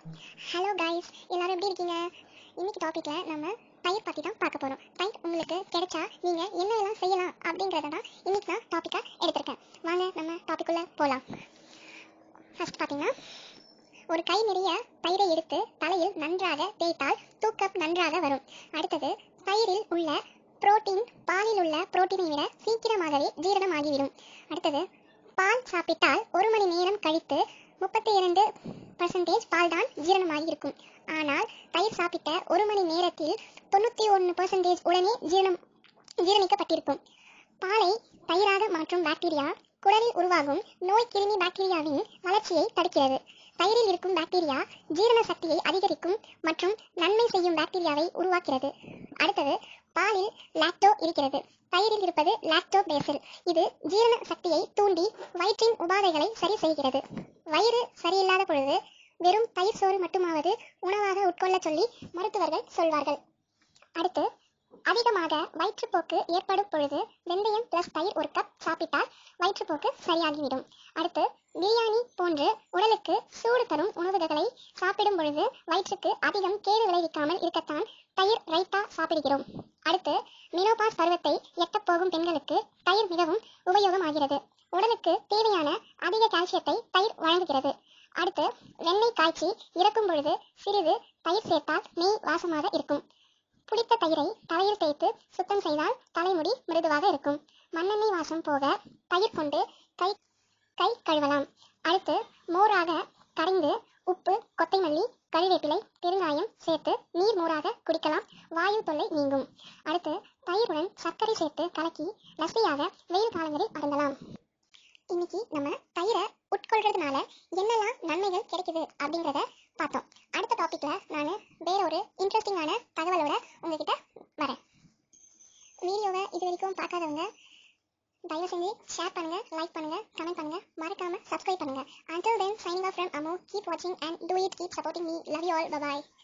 Hello guys, எல்லாரும் எப்படி இருக்கீங்க? இன்னைக்கு டாபிக்ல நம்ம தயிர் பத்தி தான் பார்க்க போறோம். தயிர் உங்களுக்கு கிடைச்சா நீங்க என்னெல்லாம் செய்யலாம் அப்படிங்கறத தான் இன்னைக்கு நான் டாபிக்கா எடுத்திருக்கேன். வாங்க நம்ம டாபிக்குள்ள போலாம். ஃபர்ஸ்ட் பாத்தீங்கன்னா, ஒரு கை நிறைய தயிரை எடுத்து தலையில் நன்றாக தேய்த்தால் தூக்கம் நன்றாக வரும். அடுத்தது, தயிரில் உள்ள புரோட்டீன் பாலில் உள்ள புரோட்டீனை விட சீக்கிரமாகவே ஜீரணமாகிவிடும். அடுத்தது, பால் சாப்பிட்டால் 1 மணி நேரம் கழித்து 32% பால் தான் ஜீரணமாகி இருக்கும். ஆனால் தயிர் சாப்பிட்ட 1 மணி நேரத்தில் 91% உடனே ஜீரணிக்கப்பட்டிருக்கும். பாலை தயிராக மாற்றும் பாக்டீரியா குடலில் உருவாகும் நோய் கிருமி பாக்டீரியாவின் வளர்ச்சியை தடுக்கிறது. தயிரில் இருக்கும் பாக்டீரியா ஜீரண சக்தியை அதிகரிக்கும் மற்றும் நன்மை செய்யும் பாக்டீரியாவை உருவாக்கிறது. அடுத்தது, பாலில் லாக்டோ இருக்கிறது. தயிரில் இருப்பது லாக்டோபேசில். இது ஜீரண சக்தியை தூண்டி வயிற்றின் உபாதைகளை சரி செய்கிறது. வயிறு சரியில்லாத பொழுது வெறும் தயிர் சோறு மட்டுமாவது உணவாக உட்கொள்ள சொல்லி மருத்துவர்கள் சொல்வார்கள். அடுத்து, அதிகமாக வயிற்றுப்போக்கு ஏற்படும் பொழுது வெந்தயம் பிளஸ் தயிர் 1 கப் சாப்பிட்டால் வயிற்றுப்போக்கு சரியாகிவிடும். அடுத்து, பிரியாணி போன்று உடலுக்கு சூடு தரும் உணவுகளை சாப்பிடும் பொழுது வயிற்றுக்கு அதிகம் கேடு விளைவிக்காமல் இருக்கத்தான் தயிர் ரைத்தா சாப்பிடுகிறோம். அடுத்து, மெனோபாஸ் பருவத்தை எட்டப் போகும் பெண்களுக்கு தயிர் மிகவும் உபயோகமாகிறது. உடலுக்கு தேவையான அதிக கால்சியத்தை தயிர் வழங்குகிறது. அடுத்து, வெண்ணெய் காய்ச்சி இறக்கும் பொழுது சிறிது தயிர் சேர்த்தால் நெய் வாசமாக இருக்கும். புளித்த தயிரை தலையில் தேய்த்து சுத்தம் செய்தால் தலைமுடி மிருதுவாக இருக்கும். மண்ணெண்ணெய் வாசம் போக தயிர் கொண்டு கை கழுவலாம். அடுத்து, மோராக கரைந்து உப்பு, கொத்தைமல்லி, கறிவேப்பிலை, பெருங்காயம் சேர்த்து நீர் மோராக குடிக்கலாம். வாயு தொல்லை நீங்கும். அடுத்து, தயிருடன் சர்க்கரை சேர்த்து கலக்கி லஸ்ஸியாக வெயில் காலங்களில் அருந்தலாம். இன்னைக்கு நம்ம தயிரை உட்கொள்றதுனால என்னெல்லாம் நன்மைகள் கிடைக்குது அப்படிங்கிறத பார்த்தோம். அடுத்த டாபிக்ல நான் வேற ஒரு இன்ட்ரெஸ்டிங்கான தகவலோட உங்ககிட்ட வரேன். வீடியோவை இது வரைக்கும் பார்க்காதவங்க தயவு செஞ்சு ஷேர் பண்ணுங்க, லைக் பண்ணுங்க, கமெண்ட் பண்ணுங்க, மறக்காம சப்ஸ்கிரைப் பண்ணுங்க. Until then, signing off from Amo. Keep watching and do it. Keep supporting me. Love you all. Bye bye.